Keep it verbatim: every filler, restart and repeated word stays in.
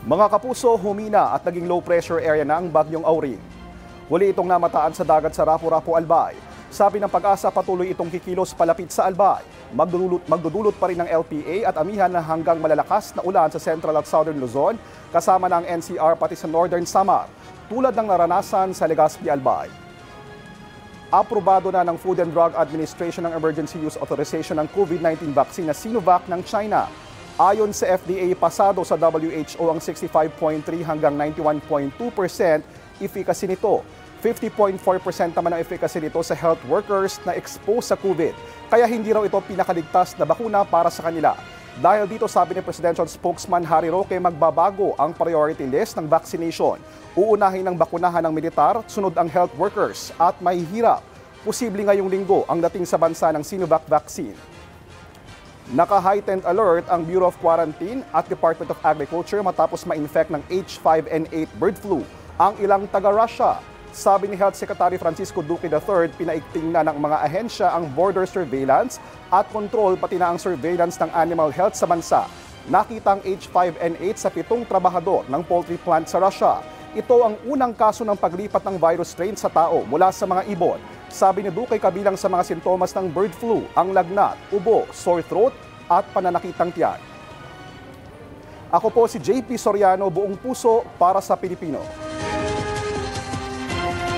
Mga kapuso, humina at naging low pressure area na ang Bagyong Auring. Huli itong namataan sa dagat sa Rapu-Rapu, Albay. Sabi ng PAGASA, patuloy itong kikilos palapit sa Albay. Magdudulot, magdudulot pa rin ng L P A at amihan na hanggang malalakas na ulan sa Central at Southern Luzon, kasama ng N C R pati sa Northern Samar, tulad ng naranasan sa Legazpi, Albay. Aprobado na ng Food and Drug Administration ng Emergency Use Authorization ng COVID nineteen vaccine na Sinovac ng China. Ayon sa F D A, pasado sa W H O ang sixty-five point three hanggang ninety-one point two percent efficacy nito. fifty point four percent naman ang efficacy nito sa health workers na exposed sa COVID. Kaya hindi raw ito pinakaligtas na bakuna para sa kanila. Dahil dito, sabi ni Presidential Spokesman Harry Roque, magbabago ang priority list ng vaccination. Uunahin ng bakunahan ng militar, sunod ang health workers at mahihirap. Posible ngayong linggo ang dating sa bansa ng Sinovac vaccine. Naka-heightened alert ang Bureau of Quarantine at Department of Agriculture matapos ma-infect ng H five N eight bird flu ang ilang taga-Russia. Sabi ni Health Secretary Francisco Duque the third, pinaigting na ng mga ahensya ang border surveillance at control pati na ang surveillance ng animal health sa bansa. Nakita ang H five N eight sa pitong trabahador ng poultry plant sa Russia. Ito ang unang kaso ng paglipat ng virus strain sa tao mula sa mga ibon. Sabi ni Duque, kabilang sa mga sintomas ng bird flu, ang lagnat, ubo, sore throat at pananakitang tiyan. Ako po si J P Soriano, buong puso para sa Pilipino.